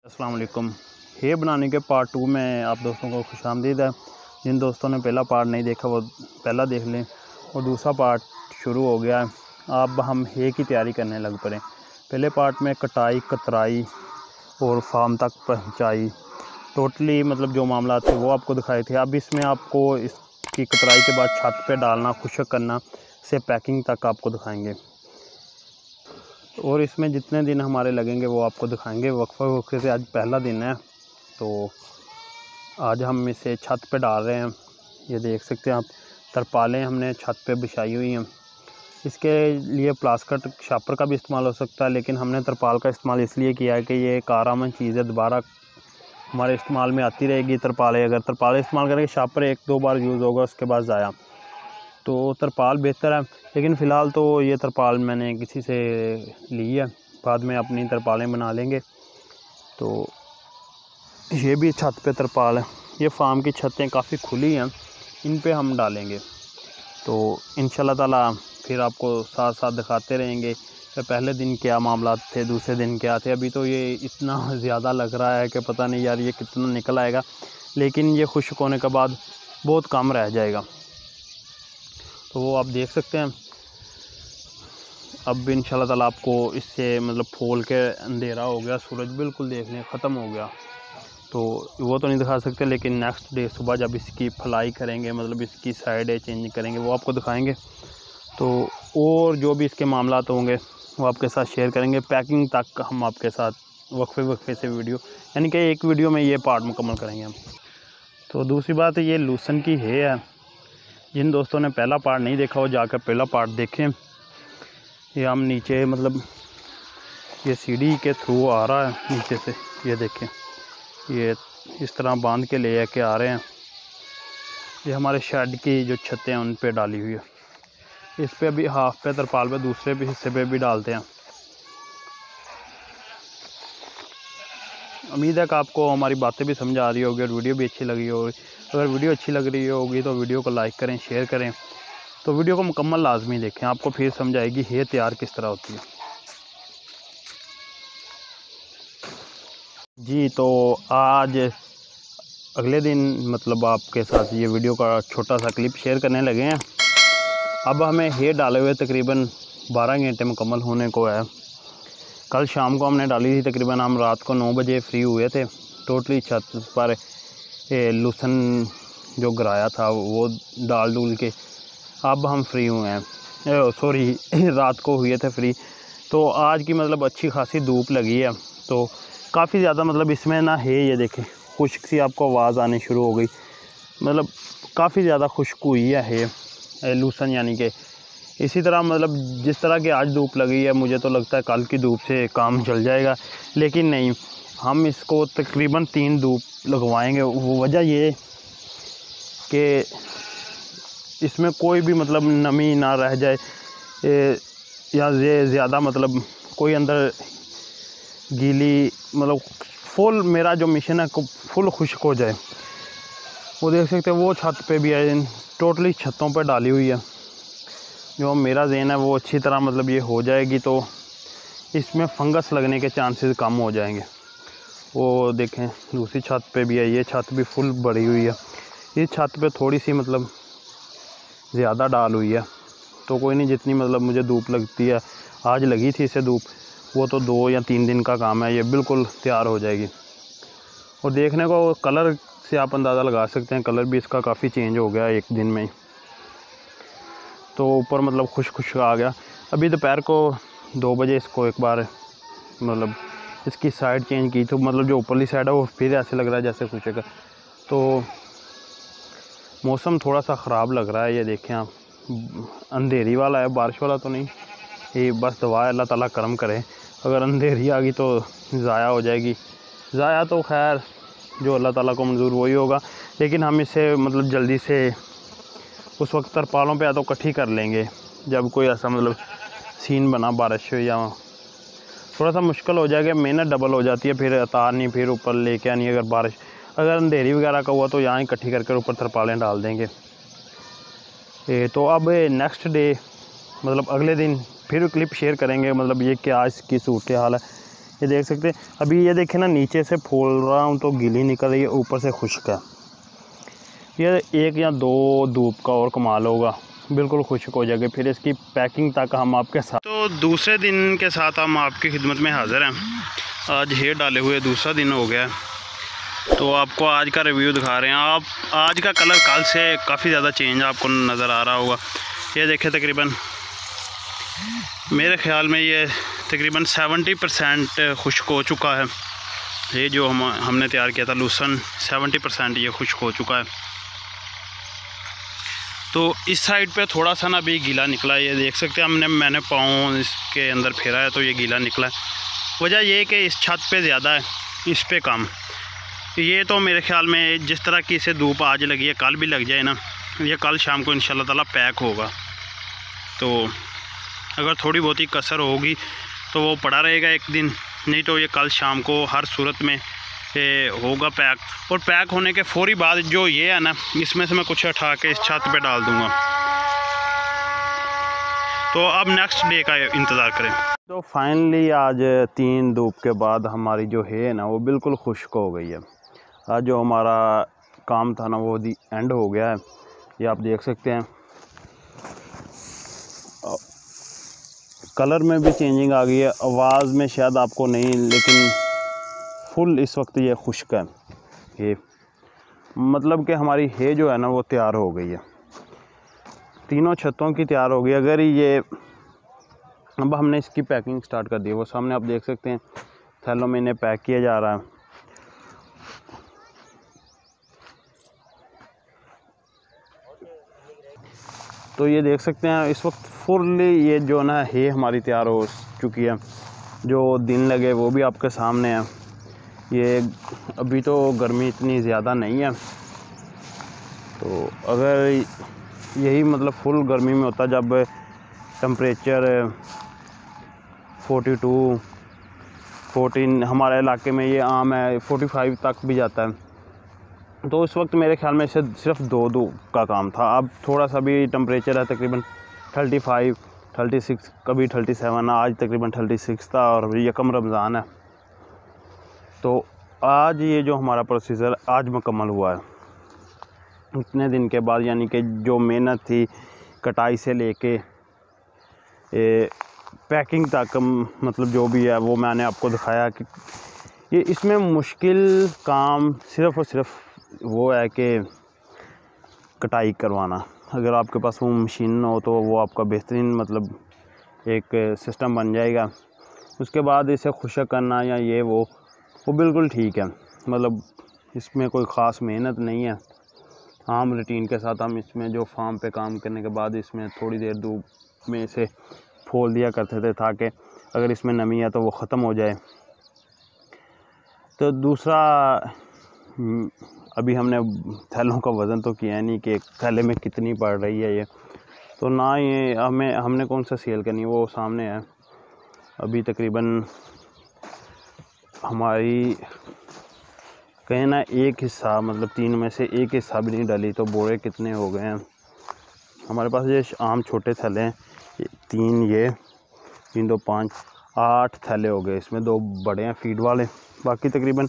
अस्सलाम वालेकुम। हे बनाने के पार्ट 2 में आप दोस्तों को खुशामदीद है। जिन दोस्तों ने पहला पार्ट नहीं देखा वो पहला देख लें और दूसरा पार्ट शुरू हो गया है। अब हम हे की तैयारी करने लग पड़े। पहले पार्ट में कटाई, कतराई और फार्म तक पहुंचाई, टोटली मतलब जो मामला थे वो आपको दिखाए थे। अब इसमें आपको इसकी कतराई के बाद छत पे डालना, खुश्क करना से पैकिंग तक आपको दिखाएंगे और इसमें जितने दिन हमारे लगेंगे वो आपको दिखाएंगे। वक्फे से आज पहला दिन है तो आज हम इसे छत पे डाल रहे हैं। ये देख सकते हैं आप, तरपालें हमने छत पे बिछाई हुई हैं। इसके लिए प्लास्टिक शापर का भी इस्तेमाल हो सकता है, लेकिन हमने तरपाल का इस्तेमाल इसलिए किया है कि ये एक आरामद चीज़ है, दोबारा हमारे इस्तेमाल में आती रहेगी तरपालें। अगर तरपालें इस्तेमाल करेंगे, शापर एक दो बार यूज़ होगा, उसके बाद ज़ाया, तो तरपाल बेहतर है। लेकिन फ़िलहाल तो ये तरपाल मैंने किसी से ली है, बाद में अपनी तरपालें बना लेंगे। तो ये भी छत पे तरपाल है। ये फार्म की छतें काफ़ी खुली हैं, इन पे हम डालेंगे तो इंशाल्लाह ताला फिर आपको साथ साथ दिखाते रहेंगे कि पहले दिन क्या मामला थे, दूसरे दिन क्या थे। अभी तो ये इतना ज़्यादा लग रहा है कि पता नहीं यार ये कितना निकल आएगा, लेकिन ये खुश्क होने के बाद बहुत कम रह जाएगा। तो वो आप देख सकते हैं। अब इंशाल्लाह ताला आपको इससे मतलब फूल के अंधेरा हो गया, सूरज बिल्कुल देखने ख़त्म हो गया, तो वो तो नहीं दिखा सकते, लेकिन नेक्स्ट डे सुबह जब इसकी फलाई करेंगे, मतलब इसकी साइडें चेंज करेंगे, वो आपको दिखाएंगे। तो और जो भी इसके मामलात होंगे वो आपके साथ शेयर करेंगे। पैकिंग तक हम आपके साथ वक्फे से वीडियो, यानी कि एक वीडियो में ये पार्ट मुकम्मल करेंगे हम। तो दूसरी बात ये लूसन की है, जिन दोस्तों ने पहला पार्ट नहीं देखा वो जाकर पहला पार्ट देखें। ये हम नीचे मतलब ये सीढ़ी के थ्रू आ रहा है नीचे से, ये देखें, ये इस तरह बांध के ले के आ रहे हैं। ये हमारे शेड की जो छतें हैं उन पे डाली हुई है। इस पे अभी हाफ पे तरपाल पे दूसरे भी हिस्से पे भी डालते हैं। उम्मीद है कि आपको हमारी बातें भी समझ आ रही होगी और वीडियो भी अच्छी लगी होगी। अगर वीडियो अच्छी लग रही होगी तो वीडियो को लाइक करें, शेयर करें। तो वीडियो को मुकम्मल लाजमी देखें, आपको फिर समझ आएगी हे तैयार किस तरह होती है। जी, तो आज अगले दिन मतलब आपके साथ ये वीडियो का छोटा सा क्लिप शेयर करने लगे हैं। अब हमें हे डाले हुए तकरीबन 12 घंटे मुकम्मल होने को है। कल शाम को हमने डाली थी, तकरीबन हम रात को 9 बजे फ्री हुए थे। टोटली छत पर लूसन जो गिराया था वो डाल डूल के अब हम फ्री हुए हैं। सॉरी रात को हुए थे फ्री। तो आज की मतलब अच्छी खासी धूप लगी है, तो काफ़ी ज़्यादा मतलब इसमें ना है, ये देखें खुश्क सी आपको आवाज़ आनी शुरू हो गई, मतलब काफ़ी ज़्यादा खुश्क हुई है लूसन। यानी कि इसी तरह मतलब जिस तरह की आज धूप लगी है, मुझे तो लगता है कल की धूप से काम चल जाएगा, लेकिन नहीं, हम इसको तकरीबन 3 धूप लगवाएंगे। वो वजह ये कि इसमें कोई भी मतलब नमी ना रह जाए या ये ज़्यादा मतलब कोई अंदर गीली, मतलब फुल मेरा जो मिशन है फुल खुश्क हो जाए। वो देख सकते हैं वो छत पे भी है, टोटली छतों पे डाली हुई है। जो मेरा ज़हन है वो अच्छी तरह मतलब ये हो जाएगी तो इसमें फंगस लगने के चांसेस कम हो जाएंगे। वो देखें दूसरी छत पे भी है, ये छत भी फुल भरी हुई है। इस छत पे थोड़ी सी मतलब ज़्यादा डाल हुई है, तो कोई नहीं, जितनी मतलब मुझे धूप लगती है, आज लगी थी इसे धूप, वो तो 2 या 3 दिन का काम है, ये बिल्कुल तैयार हो जाएगी। और देखने को कलर से आप अंदाज़ा लगा सकते हैं, कलर भी इसका काफ़ी चेंज हो गया एक दिन में ही। तो ऊपर मतलब खुश्क आ गया। अभी दोपहर को 2 बजे इसको एक बार मतलब इसकी साइड चेंज की, तो मतलब जो ऊपरली साइड है वो फिर ऐसे लग रहा है जैसे खुश्क है। तो मौसम थोड़ा सा ख़राब लग रहा है, ये देखें आप, अंधेरी वाला है, बारिश वाला तो नहीं। ये बस दुआ है अल्लाह ताला करम करे, अगर अंधेरी आ गई तो ज़ाया हो जाएगी। ज़ाया तो खैर जो अल्लाह ताला को मंजूर वही होगा, लेकिन हम इसे मतलब जल्दी से उस वक्त तरपालों पे या तो इकट्ठी कर लेंगे जब कोई ऐसा मतलब सीन बना बारिश या थोड़ा सा मुश्किल हो जाएगा, मेहनत डबल हो जाती है, फिर उतारनी, फिर ऊपर लेके आनी। अगर अंधेरी वगैरह का हुआ तो यहाँ इकट्ठी करके ऊपर तरपालें डाल देंगे। तो अब नेक्स्ट डे मतलब अगले दिन फिर क्लिप शेयर करेंगे, मतलब ये क्या इसकी सूरत हाल है, ये देख सकते हैं। अभी ये देखें ना, नीचे से फोड़ रहा हूँ तो गीली निकल रही है, ऊपर से खुश्क है। ये 1 या 2 धूप का और कमाल होगा, बिल्कुल खुश्क हो जाएगी। फिर इसकी पैकिंग तक हम आपके साथ, तो दूसरे दिन के साथ हम आपकी खिदमत में हाज़िर हैं। आज हेयर डाले हुए दूसरा दिन हो गया है, तो आपको आज का रिव्यू दिखा रहे हैं। आप आज का कलर कल से काफ़ी ज़्यादा चेंज आपको नज़र आ रहा होगा। ये देखें, तकरीबन मेरे ख़्याल में ये तकरीबन 70% खुश्क हो चुका है। ये जो हमने तैयार किया था लूसन, 70% ये खुश्क हो चुका है। तो इस साइड पे थोड़ा सा ना भी गीला निकला है, ये देख सकते हैं। मैंने पाँव इसके अंदर फेरा है तो ये गीला निकला है। वजह ये है कि इस छत पे ज़्यादा है, इस पे कम। ये तो मेरे ख़्याल में जिस तरह की इसे धूप आज लगी है, कल भी लग जाए ना, ये कल शाम को इंशाल्लाह ताला पैक होगा। तो अगर थोड़ी बहुत ही कसर होगी तो वो पड़ा रहेगा एक दिन, नहीं तो ये कल शाम को हर सूरत में होगा पैक। और पैक होने के फौरी बाद जो ये है ना, इसमें से मैं कुछ उठा के इस छत पे डाल दूँगा। तो अब नेक्स्ट डे का इंतज़ार करें। तो फाइनली आज 3 धूप के बाद हमारी जो है ना वो बिल्कुल खुश्क हो गई है। आज जो हमारा काम था ना वो दी एंड हो गया है। ये आप देख सकते हैं, कलर में भी चेंजिंग आ गई है। आवाज़ में शायद आपको नहीं, लेकिन फुल इस वक्त ये खुश्क है। ये मतलब कि हमारी है जो है ना वो तैयार हो गई है, तीनों छतों की तैयार हो गई। अगर ये अब हमने इसकी पैकिंग स्टार्ट कर दी है, वो सामने आप देख सकते हैं थैलों में इन्हें पैक किया जा रहा है। तो ये देख सकते हैं इस वक्त फुल्ली ये जो ना है हमारी तैयार हो चुकी है। जो दिन लगे वो भी आपके सामने है। ये अभी तो गर्मी इतनी ज़्यादा नहीं है, तो अगर यही मतलब फुल गर्मी में होता जब टेम्परेचर 42, 14 हमारे इलाके में ये आम है, 45 तक भी जाता है। तो इस वक्त मेरे ख्याल में से सिर्फ 2 धूप का काम था। अब थोड़ा सा भी टेम्परेचर है तकरीबन 35, 36, कभी 37, आज तकरीबन 36 था और यकम रमज़ान है। तो आज ये जो हमारा प्रोसीजर आज मुकम्मल हुआ है इतने दिन के बाद, यानी कि जो मेहनत थी कटाई से लेके पैकिंग तक, मतलब जो भी है वो मैंने आपको दिखाया कि ये इसमें मुश्किल काम सिर्फ़ और सिर्फ वो है कि कटाई करवाना। अगर आपके पास वो मशीन हो तो वो आपका बेहतरीन मतलब एक सिस्टम बन जाएगा। उसके बाद इसे खुशक करना या ये वो बिल्कुल ठीक है। मतलब इसमें कोई ख़ास मेहनत नहीं है। आम रूटीन के साथ हम इसमें जो फार्म पे काम करने के बाद इसमें थोड़ी देर धूप में इसे फोल दिया करते थे ताकि अगर इसमें नमी है तो वो ख़त्म हो जाए। तो दूसरा, अभी हमने थैलों का वज़न तो किया नहीं कि थैले में कितनी पड़ रही है ये, तो ना ये हमने कौन सा सेल करनी है वो सामने है। अभी तकरीबन हमारी कहीं ना एक हिस्सा, मतलब 3 में से एक हिस्सा भी नहीं डली, तो बोरे कितने हो गए हैं हमारे पास। ये आम छोटे थैले हैं, 3 ये 3 2 5 8 थैले हो गए। इसमें 2 बड़े हैं फीड वाले, बाकी तकरीबन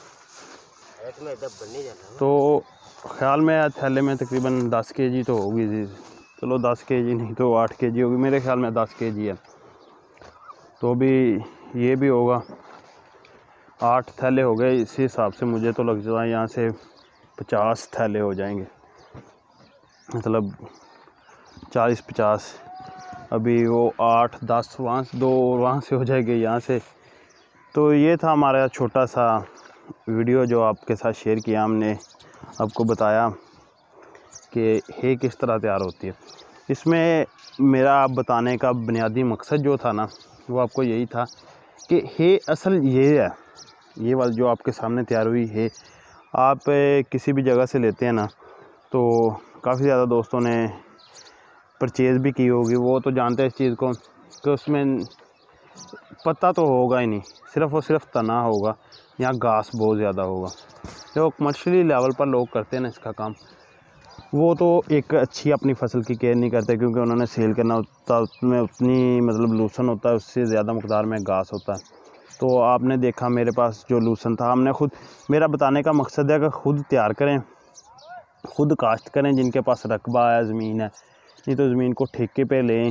तो ख्याल में थैले में तकरीबन 10 केजी तो होगी जी। चलो 10 केजी नहीं तो 8 केजी होगी, मेरे ख्याल में 10 केजी है। तो भी ये भी होगा, 8 थैले हो गए। इसी हिसाब से मुझे तो लग जाता है यहाँ से 50 थैले हो जाएंगे, मतलब 40-50। अभी वो 8-10 वहाँ से 2 वहाँ से हो जाएंगे यहाँ से। तो ये था हमारा छोटा सा वीडियो जो आपके साथ शेयर किया। हमने आपको बताया कि है किस तरह तैयार होती है। इसमें मेरा बताने का बुनियादी मकसद जो था ना वो आपको यही था कि है असल ये है, ये वाली जो आपके सामने तैयार हुई है, आप किसी भी जगह से लेते हैं ना तो काफ़ी ज़्यादा दोस्तों ने परचेज़ भी की होगी, वो तो जानते हैं इस चीज़ को कि उसमें पत्ता तो होगा ही नहीं, सिर्फ़ और सिर्फ तना होगा या घास बहुत ज़्यादा होगा। जो कमर्शियली लेवल पर लोग करते हैं ना इसका काम, वो तो एक अच्छी अपनी फसल की केयर नहीं करते, क्योंकि उन्होंने सेल करना होता है, उसमें उतनी मतलब लूसन होता है, उससे ज़्यादा मकदार में घास होता है। तो आपने देखा मेरे पास जो लूसन था, हमने खुद, मेरा बताने का मकसद है कि खुद तैयार करें, खुद काश्त करें जिनके पास रकबा है, ज़मीन है। नहीं तो ज़मीन को ठेके पे लें,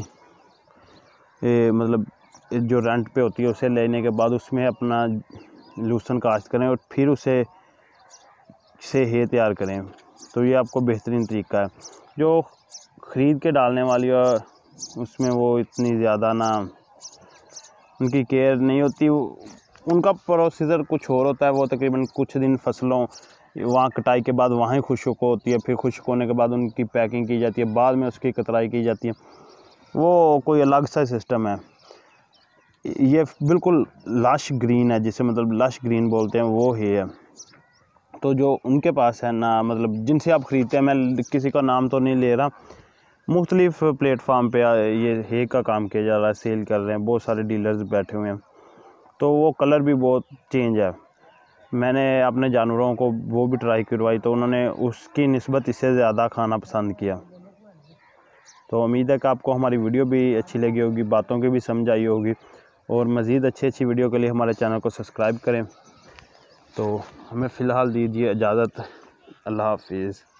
मतलब जो रेंट पे होती है उसे लेने के बाद उसमें अपना लूसन काश्त करें और फिर उसे से हे तैयार करें। तो ये आपको बेहतरीन तरीका है। जो ख़रीद के डालने वाली और उसमें वो इतनी ज़्यादा ना उनकी केयर नहीं होती, उनका प्रोसीजर कुछ और होता है। वो तकरीबन कुछ दिन फसलों वहाँ कटाई के बाद वहाँ ही खुश्क होती है, फिर खुश्क होने के बाद उनकी पैकिंग की जाती है, बाद में उसकी कतराई की जाती है। वो कोई अलग सा सिस्टम है। ये बिल्कुल लश ग्रीन है, जिसे मतलब लश ग्रीन बोलते हैं, वो है। तो जो उनके पास है ना, मतलब जिनसे आप ख़रीदते हैं, मैं किसी का नाम तो नहीं ले रहा, मुख्तलिफ़ प्लेटफार्म पे ये हे का काम किया जा रहा है, सेल कर रहे हैं, बहुत सारे डीलर्स बैठे हुए हैं। तो वो कलर भी बहुत चेंज है। मैंने अपने जानवरों को वो भी ट्राई करवाई, तो उन्होंने उसकी निस्बत इससे ज़्यादा खाना पसंद किया। तो उम्मीद है कि आपको हमारी वीडियो भी अच्छी लगी होगी, बातों की भी समझ आई होगी। और मज़ीद अच्छी वीडियो के लिए हमारे चैनल को सब्सक्राइब करें। तो हमें फ़िलहाल दीजिए इजाज़त। अल्लाह हाफिज़।